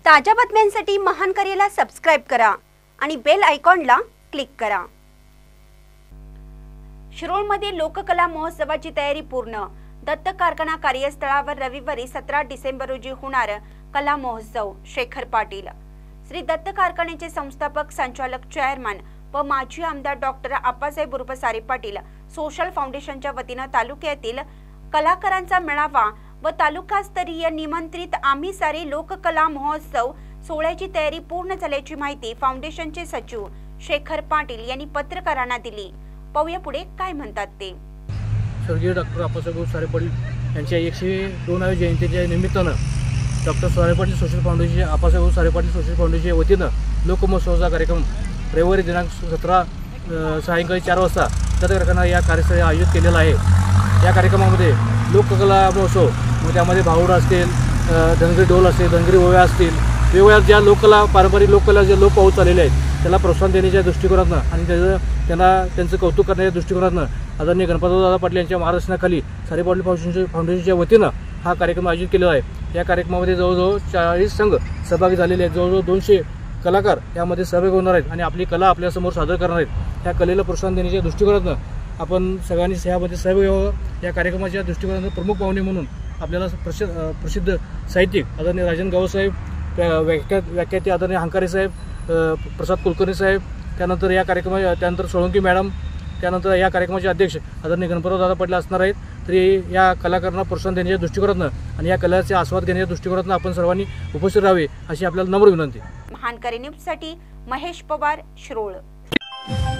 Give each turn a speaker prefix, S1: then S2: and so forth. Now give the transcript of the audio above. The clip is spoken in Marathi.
S1: ताज्या बातम्यांसाठी महान करेला सबस्क्राइब करा आणि बेल आयकॉनला क्लिक करा। शिरोळमध्ये लोककला महोत्सवाची तयारी पूर्ण। दत्त कारखाना कार्यस्थळावर रविवारी 17 डिसेंबर रोजी होणार कला महोत्सव। शेखर पाटील श्री दत्त कारखान्याचे संस्थापक संचालक चेअरमन व माजी आमदार डॉक्टर आप्पासाहेब उर्फ सारे पाटील सोशल फाउंडेशनच्या वतीने तालुक्यातील कलाकारांचा मेळावा व तालुकास्तरीय निमंत्रित आम्ही सारे लोककला महोत्सव सोहळ्याची तयारी पूर्ण झाल्याची माहिती फाउंडेशनचे सचिव शेखर पाटील यांनी पत्रकारांना दिली। पाहूया पुढे काय म्हणतात ते।
S2: स्वर्गीय डॉक्टर आप्पासाहेब सारे पाटील यांच्या 102व्या जयंतीच्या निमित्तानं डॉक्टर सारे पाटील सोशल फाउंडेशन आप्पासाहेब सारे पाटील सोशल फाउंडेशनच्या वतीनं लोकमहोत्सवाचा कार्यक्रम रविवारी दिनांक 17 सायंकाळी 4 वाजता दत्त कारखाना या कार्यस्थळी आयोजित केलेला आहे। या कार्यक्रमामध्ये लोककला महोत्सव त्यामध्ये भावडा असतील, धनगरी ढोल असतील, धनगरी ओव्या असतील, वेगवेगळ्या ज्या लोककला पारंपरिक लोककला जे लोप पाहत चाललेले आहेत त्याला प्रोत्साहन देण्याच्या दृष्टिकोनातून आणि त्यांचं कौतुक करण्याच्या दृष्टिकोनातून आदरणीय गणपतराव पाटील यांच्या मार्गदर्शनाखाली सारे पाटील फाउंडेशनच्या वतीनं हा कार्यक्रम आयोजित केलेला आहे। या कार्यक्रमामध्ये जवळजवळ 40 संघ सहभागी झालेले आहेत। जवळजवळ 200 कलाकार यामध्ये सहभागी होणार आहेत आणि आपली कला आपल्यासमोर सादर करणार आहेत। या कलेला प्रोत्साहन देण्याच्या दृष्टिकोनातून आपण सगळ्यांनी यामध्ये सहभागी व्हावं। या कार्यक्रमाच्या दृष्टिकोनातून प्रमुख पाहुणे म्हणून आपल्याला प्रसिद्ध साहित्यिक आदरणीय राजन गावसाहेब, व्याख्याते आदरणीय हंकारे साहेब, प्रसाद कुलकर्णी साहेब, त्यानंतर सोळंकी मॅडम, त्यानंतर या कार्यक्रमाचे अध्यक्ष आदरणीय गणपतराव पाटील असणार आहेत। तरी या कलाकारांना प्रोत्साहन देण्याच्या दृष्टिकोनातून आणि या कलेचे आस्वाद घेण्याच्या दृष्टिकोनातून आपण सर्वांनी उपस्थित राहावे अशी आपल्याला नम्र विनंती।
S1: महान करे न्यूजसाठी महेश पवार, शिरोळ।